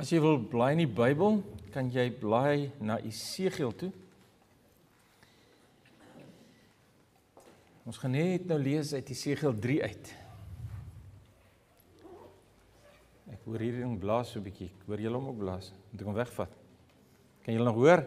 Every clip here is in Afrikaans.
As jy wil blaai in die Bybel, kan jy blaai na Esegiel toe. Ons gaan net nou lees uit Esegiel 3 uit. Ek hoor hierdie ding blaas so 'n bietjie. Ek hoor julle hom ook blaas. Moet ek hom wegvat? Kan julle nog hoor?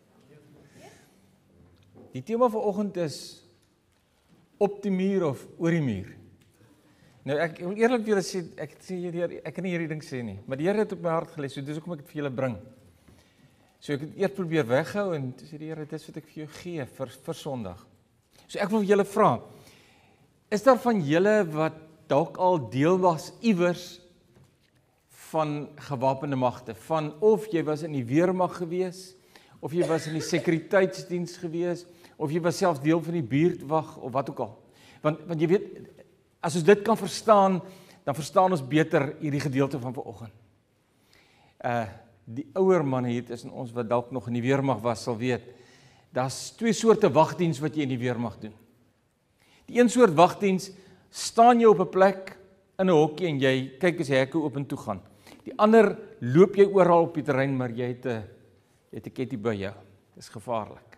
Die tema vir oggend is op die muur of oor die muur. Nou ek wil eerlik vir julle sê, ek kan nie hierdie ding sê nie, maar die Here het op my hart gelê, so dis hoekom ek dit vir julle bring. So ek het eers probeer weghou en toe sê die Here, dis wat ek vir jou gee vir Sondag. So ek wil vir julle vra, is daar van julle wat dalk al deel was iewers van gewapende magte, van of jy was in die weermag gewees, of jy was in die sekuriteitsdiens gewees, of jy was self deel van die buurtwag, of wat ook al. Want jy weet, as ons dit kan verstaan, dan verstaan ons beter hierdie gedeelte van vanoggend. Die ouer manne hier tussen ons wat dalk nog in die weermag was, sal weet, daar's twee soorte wagdiens wat jy in die weermag doen. Die een soort wagdiens, staan jy op 'n plek in 'n hokkie en jy kyk as die hekke oop en toe gaan. Die ander loop jy oral op die terrein, maar jy het 'n ketty by jou. Dis gevaarlik.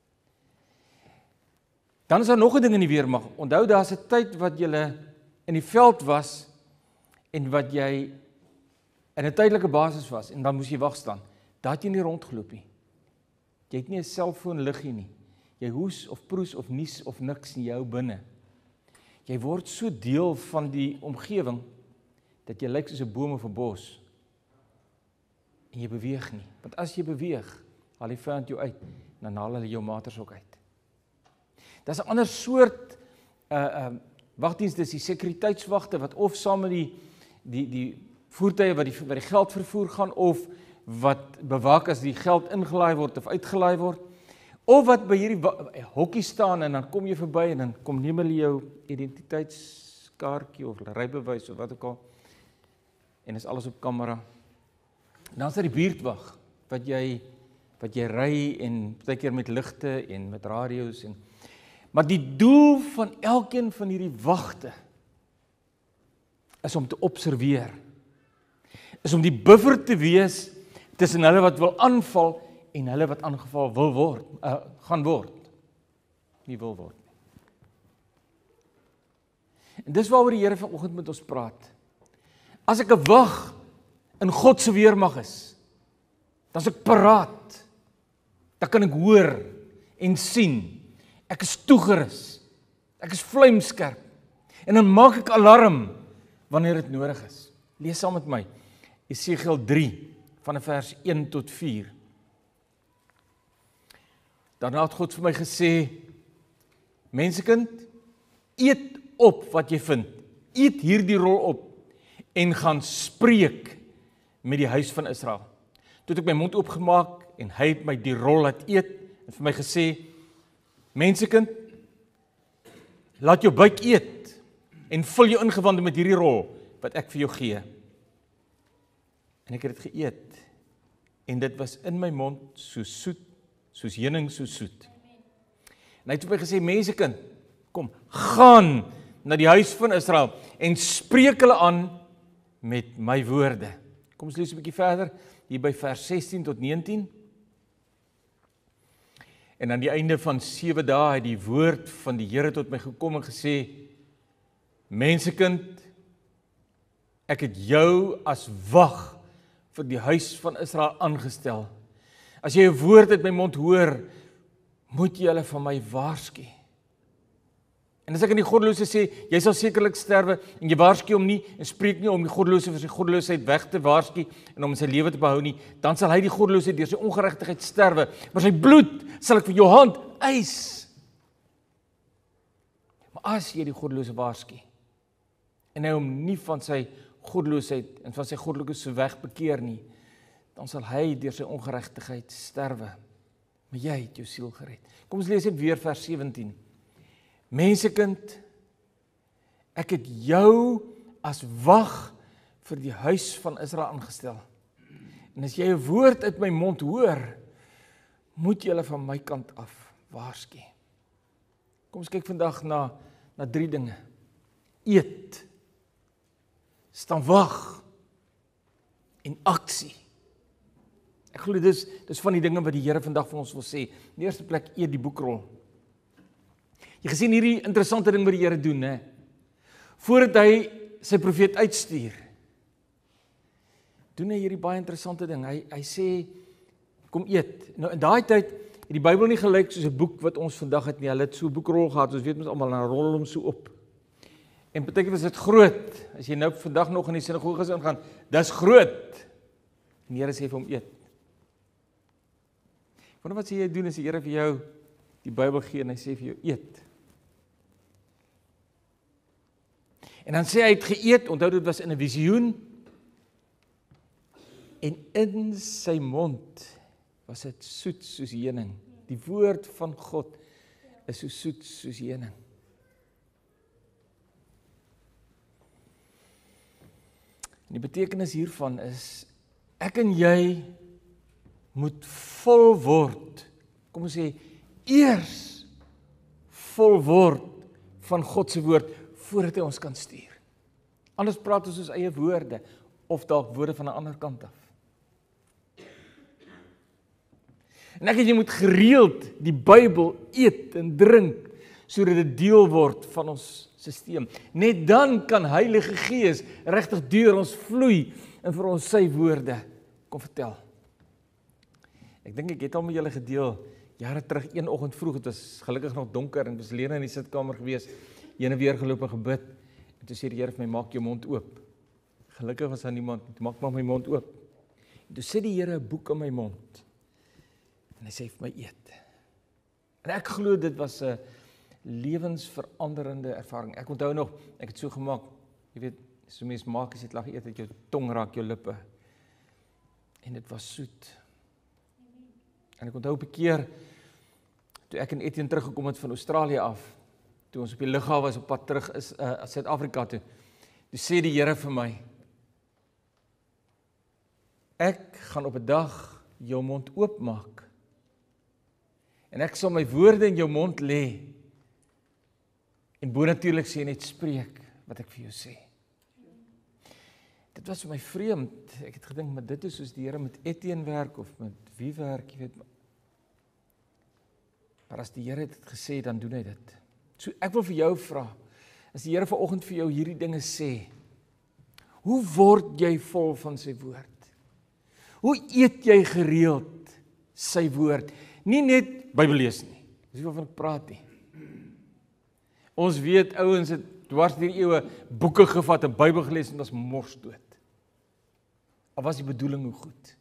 Dan is daar nog 'n ding in die weermag. Onthou, daar's 'n tyd wat jy in die veld was en wat jy in 'n tydelike basis was en dan moes jy wag staan. Daar het jy nie rondgeloop nie. Jy het nie 'n selfoon liggie nie. Jy hoes of proes of nies of niks nie, jy hou binne. Jy word so deel van die omgewing dat jy lyk soos 'n boom of 'n bos. En jy beweeg nie. Want as jy beweeg, haal die vyand jou uit, dan haal hulle jou maters ook uit. Daar's 'n ander soort wagdiens, dis die sekuriteitswagte wat of saam met die voertuie wat die geld vervoer gaan, of wat bewaak as die geld ingelaai word of uitgelaai word, of wat by hierdie hokkie staan en dan kom jy verby en dan kom neem hulle jou identiteitskaartjie of rybewys of wat ook al, en is alles op kamera. Dan is daar die buurtwag wat jy ry en baie keer met ligte en met radio's en maar die doel van elkeen van hierdie wagte is om te observeer. Is om die buffer te wees tussen hulle wat wil aanval en hulle wat aangeval gaan word. Nie wil word nie. En dis waaroor die Here vanoggend met ons praat. As ek 'n wag in God se weermag is, dan is ek paraat. Dan kan ek hoor en sien. Ek is toegerus. Ek is vlamskerp. En dan maak ek alarm wanneer dit nodig is. Lees saam met my. Esegiel 3 van vers 1 tot 4. Daarna het God vir my gesê, mensekind, eet op wat jy vind. Eet hierdie rol op en gaan spreek met die huis van Israel. Toe het ek my mond oopgemaak en hy het my die rol laat eet en vir my gesê, mensekind, laat jou buik eet en vul jou ingewande met hierdie rol wat ek vir jou gee. En ek het dit geëet en dit was in my mond so soet, soos heuning so soet. En hy het vir my gesê, mensekind, kom, gaan na die huis van Israel en spreek hulle aan met my woorde. Kom ons lees 'n bietjie verder, hier by vers 16 tot 19. En aan die einde van 7 dae het die woord van die Here tot my gekom en gesê, mensekind, ek het jou as wag vir die huis van Israel aangestel. As jy 'n woord uit my mond hoor, moet jy hulle van my waarsku. En as ek aan die goddelose sê, jy sal sekerlik sterwe, en jy waarsku hom nie, en spreek nie om die goddelose vir sy goddeloosheid weg te waarsku, en om sy lewe te behou nie, dan sal hy die goddelose deur sy ongeregtigheid sterwe, maar sy bloed sal ek vir jou hand eis. Maar as jy die goddelose waarsku, en hy hom nie van sy goddeloosheid en van sy goddelike weg bekeer nie, dan sal hy deur sy ongeregtigheid sterwe. Maar jy het jou siel gered. Kom ons lees net weer vers 17. Mensekind, ek het jou as wag vir die huis van Israel aangestel. En as jy 'n woord uit my mond hoor, moet jy hulle van my kant af waarsku. Kom ons kyk vandag na 3 dinge. Eet, staan wag en aksie. Ek glo dis van die dinge wat die Here vandag vir ons wil sê. In die eerste plek, eet die boekrol. Jy gesien hierdie interessante ding wat die Here doen, hè? Voordat hy sy profeet uitstuur, doen hy hierdie baie interessante ding. Hy sê, kom eet. Nou in daai tyd het die Bybel nie gelyk soos 'n boek wat ons vandag het nie. Hulle het so 'n boekrol gehad, ons weet mos almal, dan rol hom so op. En partykeer was dit groot. As jy nou vandag nog in die sinagoges ingaan, dis groot. En die Here sê vir hom eet. Wonder wat sê jy doen as die Here vir jou die Bybel gee en hy sê vir jou eet. En dan sê hy het geëet, onthou dit was in 'n visioen. En in sy mond was dit soet soos heuning. Die woord van God is so soet soos heuning. En die betekenis hiervan is, ek en jy moet vol word, kom ons sê, eers vol word van God se woord, voordat hy ons kan stuur. Anders praat ons eie woorde, of dalk woorde van 'n ander kant af. En ek en jy moet gereeld die Bybel eet en drink, sodat dit deel word van ons stelsel. Net dan kan Heilige Gees regtig deur ons vloei en vir ons sy woorde kom vertel. Ek dink ek het al met julle gedeel, jare terug, een oggend vroeg, het was gelukkig nog donker en was alleen in die sitkamer gewees, heen en weer geloop en gebid, en toe sê die Here vir my, maak jou mond oop. Gelukkig was daar niemand, maak maar my mond oop. En toe sê die Here 'n boek in my mond, en hy sê vir my eet. En ek glo dit was 'n lewensveranderende ervaring. Ek onthou nog, ek het so gemaak, jy weet, so mens maak as jy het lag eet, dat jou tong raak jou lippe. En dit was soet. En ek onthou op 'n keer, toe ek en Etienne teruggekom het van Australië af, toe ons op die lughawe was op pad terug is Suid-Afrika toe sê die Here vir my, ek gaan op 'n dag jou mond oopmaak, en ek sal my woorde in jou mond lê, en bonatuurlik sê net spreek wat ek vir jou sê. Dit was vir my vreemd, ek het gedink, maar dit is soos die Here met Etienne werk, of met wie werk, jy weet, maar as die Here dit gesê, dan doen hy dit. So ek wil vir jou vra, as die Here vanoggend vir jou hierdie dinge sê, hoe word jy vol van sy woord? Hoe eet jy gereeld sy woord? Nie net Bybel lees nie, dis nie waarvan ek praat nie. Ons weet, ouens het dwars deur die eeue boeke gevat en Bybel gelees en was mors dood. Al was die bedoeling hoe goed.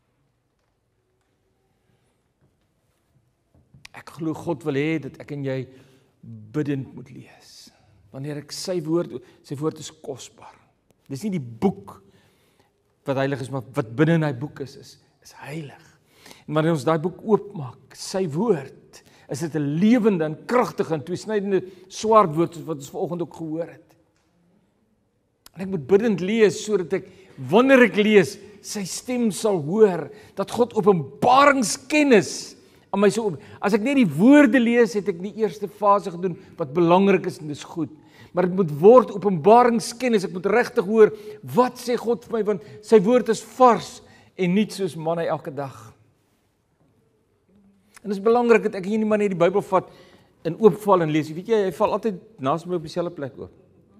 Ek glo God wil hê dat ek en jy bidend moet lees. Wanneer ek sy woord is kosbaar. Dis nie die boek wat heilig is, maar wat binne in hy boek is heilig. En wanneer ons daai boek oopmaak, sy woord, is dit 'n lewende en kragtige en tweesnydende swaard woord, soos wat ons vanoggend ook gehoor het. En ek moet bidend lees, sodat ek, wanneer ek lees, sy stem sal hoor, dat God openbaringskennis aan my so, as ek net die woorde lees, het ek die eerste fase gedoen, wat belangrik is en dis goed. Maar dit moet word openbaringskennis, ek moet regtig hoor, wat sê God vir my, want sy woord is vars, en nie soos manna elke dag. En dit is belangrik, dat ek hier nie maar net die Bybel vat, en oopval en lees, weet jy, hy val altyd naast my op dieselfde plek oop.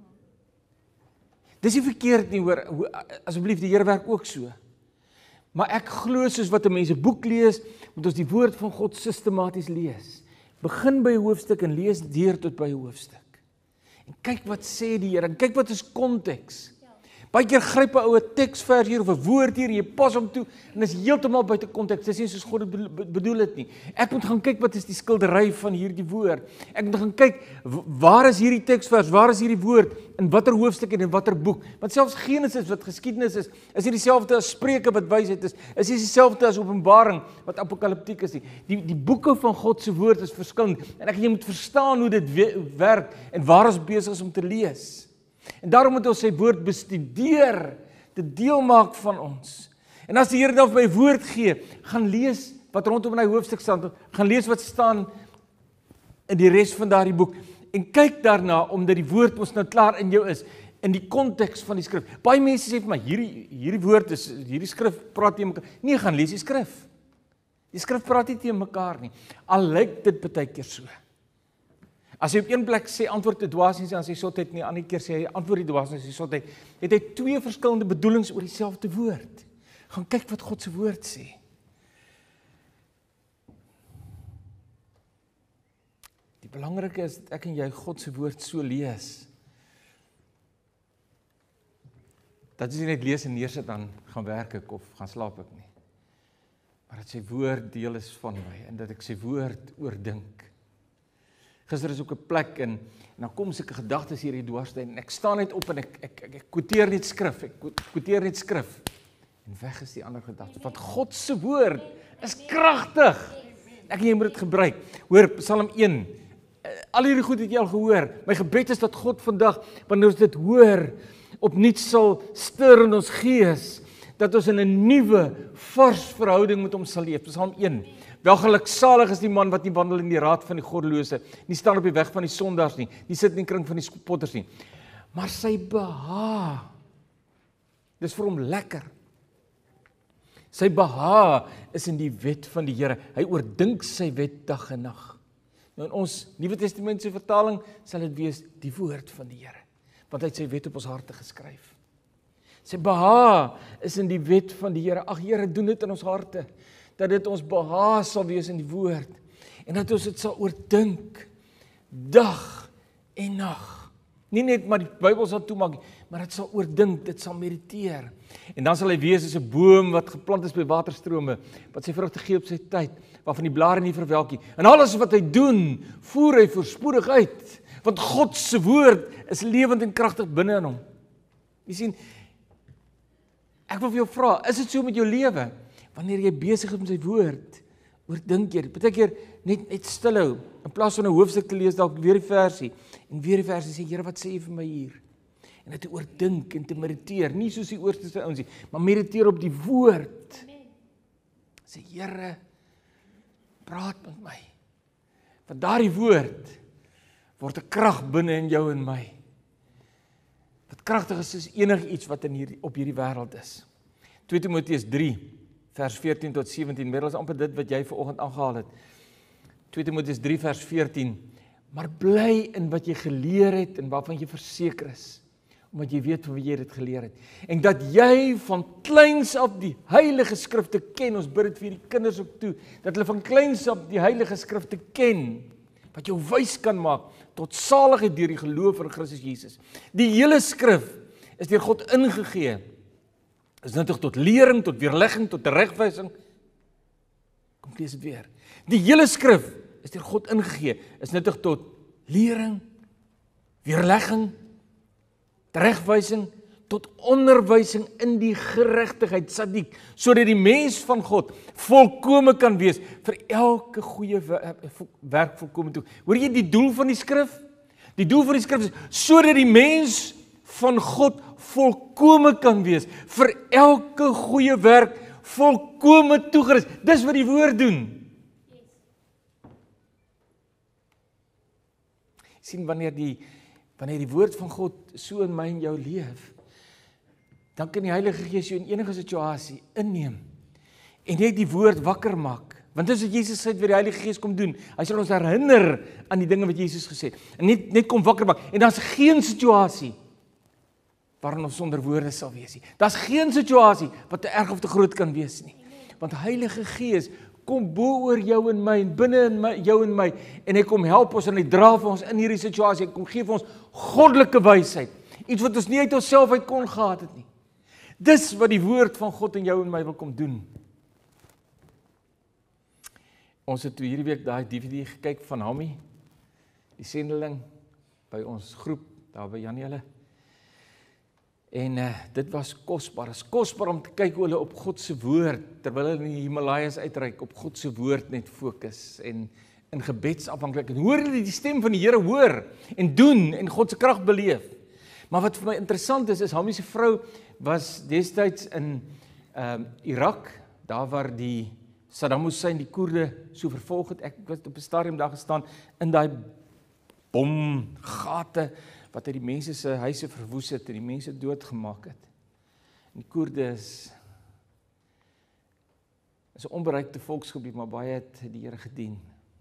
Dis nie verkeerd nie, hoor, asseblief, die Here werk ook so. Maar ek glo soos wat 'n mens 'n boek lees, moet ons die woord van God sistematies lees. Begin by 'n hoofstuk en lees deur tot by 'n hoofstuk. En kyk wat sê die Here, en kyk wat is konteks. Baie keer gryp 'n oue teksvers hier of 'n woord hier en jy pas hom toe en is heeltemal buite konteks. Dis nie soos God dit bedoel het nie. Ek moet gaan kyk wat is die skildery van hierdie woord. Ek moet gaan kyk waar is hierdie teksvers, waar is hierdie woord, in watter hoofstuk en in watter boek. Want selfs Genesis wat geskiedenis is nie dieselfde as Spreuke wat wysheid is nie dieselfde as Openbaring wat apokaliptiek is nie. Die boeke van God se woord is verskillend en jy moet verstaan hoe dit werk en waar ons besig is om te lees. En daarom moet ons sy woord bestudeer, dit deel maak van ons. En as die Here dan vir my woord gee, gaan lees wat rondom in hy hoofstuk staan, gaan lees wat staan in die res van daardie boek, en kyk daarna, omdat die woord ons nou klaar in jou is, in die konteks van die skrif. Baie mense sê vir my, hierdie woord is, hierdie skrif praat teen mekaar. Nee, gaan lees die skrif. Die skrif praat nie teen mekaar nie. Al lyk dit baie keer so. As hy op een plek sê antwoord die dwaasheid, dan sê sotheid nie, ander keer sê hy antwoord die dwaasheid, sê sotheid, het hy twee verskillende bedoelings oor dieselfde woord. Gaan kyk wat God se woord sê. Die belangrike is dat ek en jy God se woord so lees, dat as jy net lees en neersit, dan gaan werk ek of gaan slaap ek nie. Maar dat sy woord deel is van my, en dat ek sy woord oordink. Gister is ook 'n plek en dan kom sulke gedagtes hier dwars en ek staan net op en ek quoteer net skrif, en weg is die ander gedagte, want God se woord is kragtig. Ek en jy moet dit gebruik. Hoor, Psalm 1, al hierdie goed het jy al gehoor. My gebed is dat God vandag, wanneer ons dit hoor, opnuut sal stir in ons gees, dat ons in 'n nuwe, vars verhouding met hom sal leef. Psalm 1. Welgeluksalig is die man wat nie wandel in die raad van die goddelose, nie staan op die weg van die sondaars nie, nie sit in die kring van die spotters nie, maar sy behaag, dis vir hom lekker. Sy behaag is in die wet van die Here. Hy oordink sy wet dag en nag. Nou in ons Nuwe Testamentse vertaling sal dit wees die woord van die Here, want hy het sy wet op ons harte geskryf. Sy behaag is in die wet van die Here. Ag Here, doen dit in ons harte, dat dit ons behaag sal wees in die woord, en dat ons dit sal oordink, dag en nag. Nie net maar die Bybel sal toemaak, maar dit sal oordink, dit sal mediteer. En dan sal hy wees as 'n boom wat geplant is by waterstrome, wat sy vrugte gee op sy tyd, waarvan die blare nie verwelk nie. En alles wat hy doen, voer hy voorspoedig uit, want God se woord is lewend en kragtig binne in hom. Jy sien, ek wil vir jou vra, is dit so met jou lewe? Wanneer jy besig is met sy woord, oordink jy dit. Partykeer net stil hou, in plaas van 'n hoofstuk te lees, dalk weer die versie, en weer die versie sê, Here, wat sê jy vir my hier? En dit te oordink en te mediteer, nie soos die oorste ouens nie, maar mediteer op die woord. Sê, Here, praat met my. Want daardie woord word 'n krag binne in jou en my. Wat kragtig is, is enigiets wat op hierdie wêreld is. 2 Timoteus 3, vers 14 tot 17, meer as amper dit wat jy vanoggend aangehaal het. 2 Timoteus 3 vers 14, maar bly in wat jy geleer het en waarvan jy verseker is, omdat jy weet van wie jy dit geleer het. En dat jy van kleins af die heilige skrifte ken, ons bid dit vir die kinders ook toe, dat hulle van kleins af die heilige skrifte ken, wat jou wys kan maak tot saligheid deur die geloof in Christus Jesus. Die hele skrif is deur God ingegee, is nuttig tot lering, tot weerlegging, tot teregwysing. Kom lees dit weer. Die hele skrif is deur God ingegee, is nuttig tot lering, weerlegging, teregwysing, tot onderwysing in die geregtigheid, sadiq, sodat die mens van God volkome kan wees, vir elke goeie werk volkome toe. Hoor jy die doel van die skrif? Die doel van die skrif is, sodat die mens van God volkome kan wees, vir elke goeie werk volkome toegerus. Dis wat die woord doen. Sien, wanneer die woord van God so in my en jou leef, dan kan die Heilige Gees jou in enige situasie inneem en net die woord wakker maak. Want dis wat Jesus sê, wat die Heilige Gees kom doen. Hy sal ons herinner aan die dinge wat Jesus gesê het. En net kom wakker maak. En daar's geen situasie waarin ons sonder woorde sal wees nie. Daar's geen situasie wat te erg of te groot kan wees nie. Want Heilige Gees kom bo oor jou en my, en binne in jou en my, en hy kom help ons en hy dra vir ons in hierdie situasie, hy kom gee vir ons goddelike wysheid, iets wat ons nie uit onsself uit kon gehad het nie. Dis wat die woord van God in jou en my wil kom doen. Ons het hierdie week daai DVD gekyk van Hammy, die sendeling, by ons groep, daar by Janiele. En dit was kosbaar. Dit is kosbaar om te kyk hoe hulle op God se woord, terwyl hulle in die Himalajas uitreik, op God se woord net fokus en in gebedsafhanklik. En hoor hulle die stem van die Here hoor en doen en God se krag beleef. Maar wat vir my interessant is Hammy se vrou was destyds in Irak, daar waar die Saddam Hussein die Koerde so vervolg het. Ek was op 'n stadium daar gestaan in daai bomgate wat uit die mense se huise verwoes het en die mense doodgemaak het. En die Koerde is 'n onbereikte volksgebied, maar baie het die Here gedien.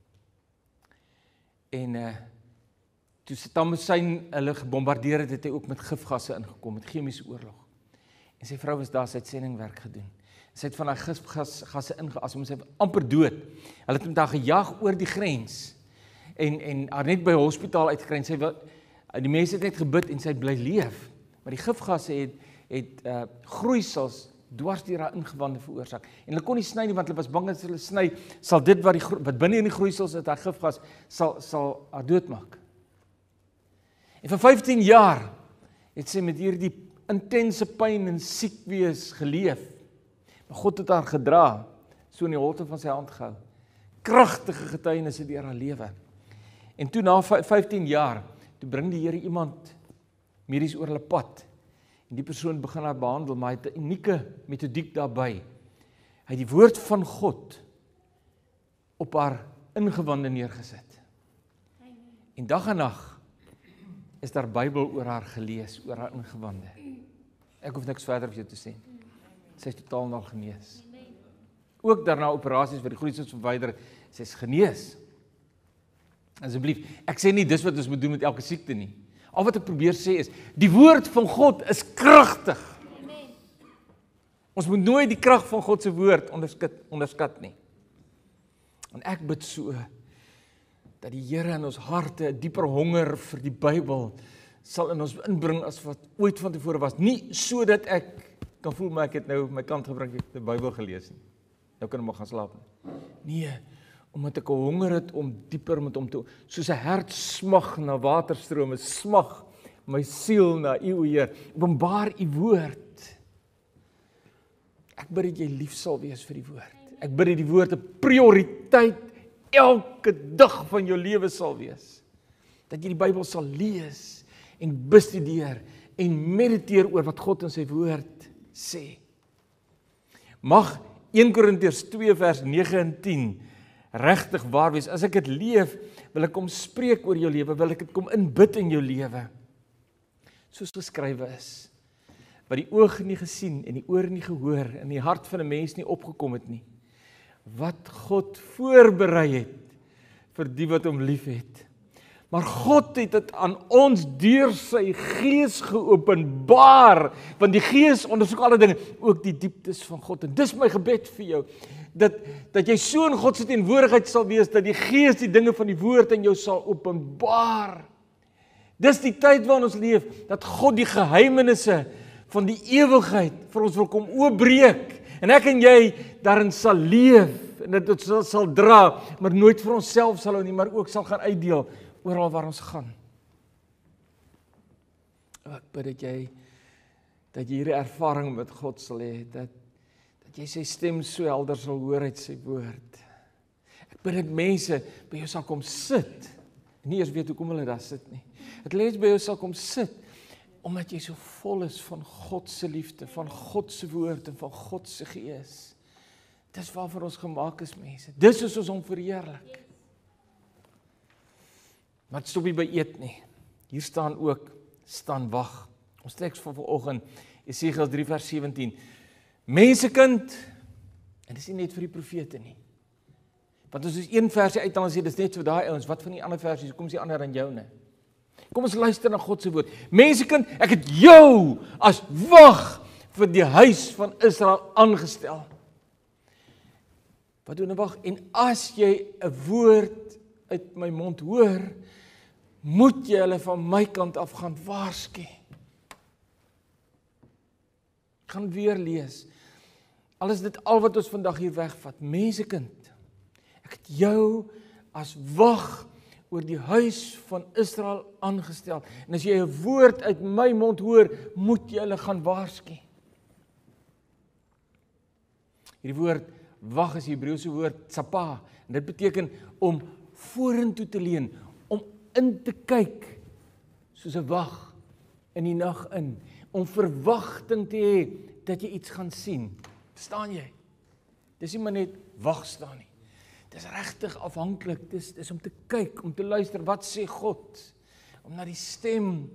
En toe Saddam Hussein hulle gebombardeer het, het hy ook met gifgasse ingekom, met chemiese oorlog. En sy vrou was daar, sy het sendingwerk gedoen. Sy het van haar gifgasse ingeas, sy was amper dood. Hulle het met haar gejaag oor die grens en haar net by 'n hospitaal uitgekry. Die mense het net gebid en sy het bly leef. Maar die gifgasse het groeisels dwars deur haar ingewande veroorsaak. En hulle kon nie sny nie, want hulle was bang as hulle sny, sal dit wat binne in die groeisels is, haar gifgas, sal haar doodmaak. En vir 15 jaar het sy met hierdie intense pyn en siek wees geleef. Maar God het haar gedra, so in die holte van sy hand gehou. Kragtige getuienisse deur haar lewe. En toe na 15 jaar, toe bring die Here iemand medies oor hulle pad. En die persoon begin haar behandel, maar hy het 'n unieke metodiek daarbey. Hy het die woord van God op haar ingewande neergesit. En dag en nag is daar Bybel oor haar gelees, oor haar ingewande. Ek hoef niks verder vir jou te sê. Sy is totaal nou genees. Ook daarna operasies vir die groeisels verwyder, sy is genees. Asseblief, ek sê nie dis wat ons moet doen met elke siekte nie. Al wat ek probeer sê is, die woord van God is kragtig. Amen. Ons moet nooit die krag van God se woord onderskat nie. En ek bid so, dat die Here in ons harte 'n dieper honger vir die Bybel sal in ons inbring as wat ooit van tevore was. Nie so dat ek kan voel, maar ek het nou my kant gebring, ek het die Bybel gelees nie. Nou kan ek maar gaan slaap nie. Nee, omdat ek 'n honger het om dieper met hom te, soos 'n hert smag na waterstrome, smag my siel na U, o Heer, openbaar U woord. Ek bid dat jy lief sal wees vir die woord. Ek bid dat die woord 'n prioriteit elke dag van jou lewe sal wees. Dat jy die Bybel sal lees en bestudeer en mediteer oor wat God in sy woord sê. Mag 1 Korintiërs 2 vers 9 en 10 regtig waar wees. As ek dit leef, wil ek kom spreek oor jou lewe, wil ek dit kom inbid in jou lewe. Soos geskrywe is, wat die oog nie gesien en die oor nie gehoor en die hart van 'n mens nie opgekom het nie. Wat God voorberei het vir die wat hom liefhet. Maar God het dit aan ons deur sy Gees geopenbaar, want die Gees ondersoek alle dinge, ook die dieptes van God. En dis my gebed vir jou, dat jy so in God se teenwoordigheid sal wees, dat die Gees die dinge van die woord in jou sal openbaar. Dis die tyd waarin ons leef, dat God die geheimenisse van die ewigheid vir ons wil kom oopbreek, en ek en jy daarin sal leef, en dit sal dra, maar nooit vir onsself sal hou nie, maar ook sal gaan uitdeel, oral waar ons gaan. Ek bid dat jy hierdie ervaring met God sal hê, dat jy sy stem so helder sal hoor uit sy woord. Ek bid dat mense by jou sal kom sit, en nie eers weet hoekom hulle daar sit nie. Dat hulle by jou sal kom sit, omdat jy so vol is van God se liefde, van God se woord en van God se Gees. Dis waarvoor ons gemaak is, mense. Dis is ons hom verheerlik. Maar het stop nie by eet nie. Hier staan ook, staan wag. Ons teks van vanoggend, Jesegiel 3 vers 17. Mensekind, en dis nie net vir die profete nie. Want as ons een versie uithaal en sê, dis net vir daai ouens, wat van die ander versies, kom is die ander aan joune. Kom ons luister na God se woord. Mensekind, ek het jou as wag vir die huis van Israel aangestel. Wat doen 'n wag? En as jy 'n woord uit my mond hoor, moet jy hulle van my kant af gaan waarsku. Ek gaan weer lees. Al is dit al wat ons vandag hier wegvat. Mensekind, ek het jou as wag oor die huis van Israel aangestel. En as jy 'n woord uit my mond hoor, moet jy hulle gaan waarsku. Hierdie woord wag is die Hebreëse woord tsapa, en dit beteken om vorentoe te leun, om in te kyk, soos 'n wag in die nag in, om verwagting te hê, dat jy iets gaan sien. Verstaan jy? Dis nie maar net wag staan nie. Dis regtig afhanklik, dis om te kyk, om te luister, wat sê God? Om na die stem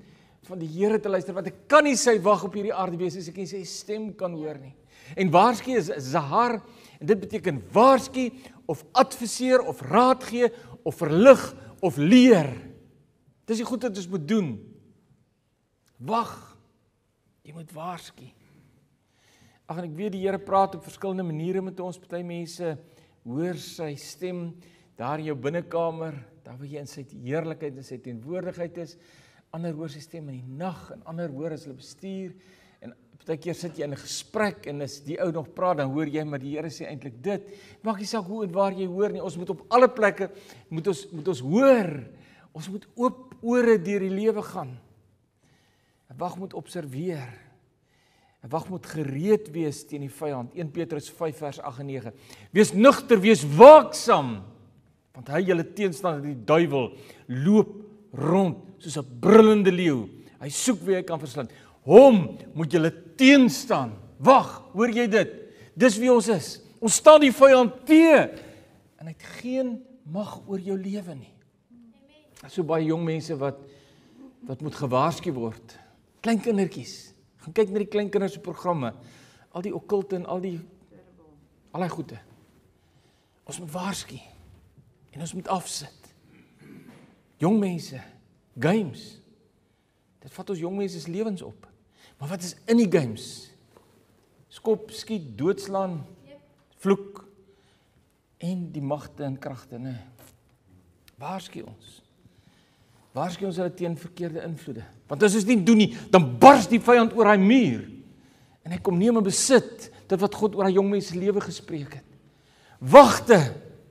van die Here te luister, want ek kan nie sy wag op hierdie aarde wees as ek nie sy stem kan hoor nie. En waarsku is zahar, en dit beteken waarsku of adviseer of raad gee of verlig of leer. Dis die goed wat ons moet doen. Wag. Jy moet waarsku. Ag, en ek weet die Here praat op verskillende maniere met ons. Party mense hoor sy stem daar in jou binnekamer, daar waar jy in sy heerlikheid en sy teenwoordigheid is. Ander hoor sy stem in die nag, en ander hoor as hulle bestuur. En partykeer sit jy in 'n gesprek en as die ou nog praat, dan hoor jy maar die Here sê eintlik dit. Maak nie saak hoe en waar jy hoor nie. Ons moet op alle plekke moet ons hoor. Ons moet oop ore deur die lewe gaan. 'n Wag moet observeer. 'n Wag moet gereed wees teen die vyand. 1 Petrus 5 vers 8 en 9. Wees nugter, wees waaksaam, want hy julle teenstander, die duiwel, loop rond soos 'n brullende leeu. Hy soek wie hy kan verslind. Hom moet julle teenstaan. Wag, hoor jy dit? Dis wie ons is. Ons staan die vyand teë en hy het geen mag oor jou lewe nie. So baie jong mense wat moet gewaarsku word. Klein kindertjies. Gaan kyk na die klein kinders se programme. Al die okkulte en al die goede. Ons moet waarsku. En ons moet afsit. Jong mense, games. Dit vat ons jong mense se lewens op. Maar wat is in die games? Skop, skiet, doodslaan, vloek en die magte en kragte, nee. Waarsku ons. Waarsku ons hulle teen verkeerde invloede. Want as ons nie doen nie, dan bars die vyand oor hy muur. En hy kom neem en besit dit wat God oor hy jong mense lewe gespreek het. Wagte.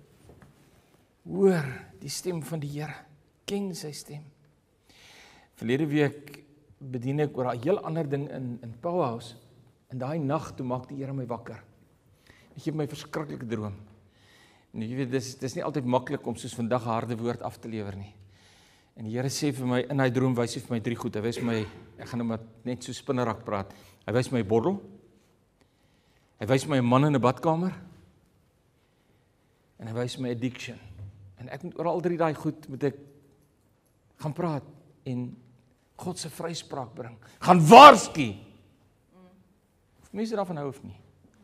Hoor die stem van die Here. Ken sy stem. Verlede week bedien ek oor 'n heel ander ding in Powerhouse. En daai nag toe maak die Here my wakker. Hy gee my 'n verskriklike droom. En jy weet, dis nie altyd maklik om soos vandag 'n harde woord af te lewer nie. En die Here sê vir my, in hy droom wys hy vir my 3 goed. Hy wys my, ek gaan nou maar net so spinnerak praat. Hy wys my 'n bottel. Hy wys my 'n man in 'n badkamer. En hy wys my addiction. En ek moet oor al 3 daai goed moet ek gaan praat en God se vryspraak bring. Gaan waarsku. Of mense daarvan hou of nie.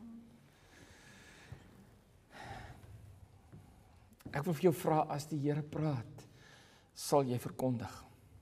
Ek wil vir jou vra, as die Here praat, sal jy verkondig.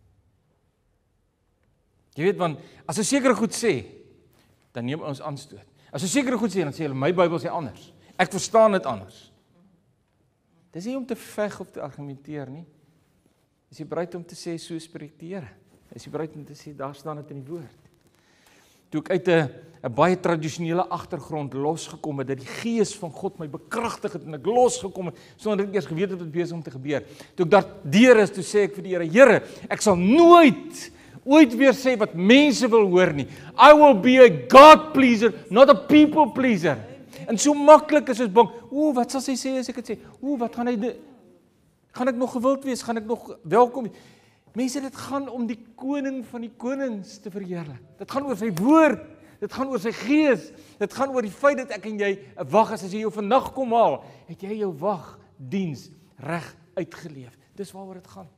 Jy weet, want as 'n sekere goed sê, dan neem ons aanstoot. As 'n sekere goed sê, dan sê hulle, my Bybel sê anders. Ek verstaan dit anders. Dis nie om te veg of te argumenteer nie. Is jy bereid om te sê, so spreek die Here? Is jy bereid om te sê, daar staan dit in die woord? Toe ek uit 'n baie tradisionele agtergrond losgekom het, dat die Gees van God my bekragtig het en ek losgekom het, sonder dat ek eers geweet het wat besig om te gebeur. Toe ek daardeur is, toe sê ek vir die Here, Here, ek sal nooit weer sê wat mense wil hoor nie. I will be a God pleaser, not a people pleaser. En so maklik is ons bang, wat sal sy sê as ek dit sê? Wat gaan hy doen? Gaan ek nog gewild wees? Gaan ek nog welkom wees? Mense, dit gaan om die koning van die konings te verheerlik. Dit gaan oor sy woord, dit gaan oor sy gees, dit gaan oor die feit dat ek en jy 'n wag is. As jy jou vandag kom haal, het jy jou wagdiens reg uitgeleef. Dis waaroor dit gaan.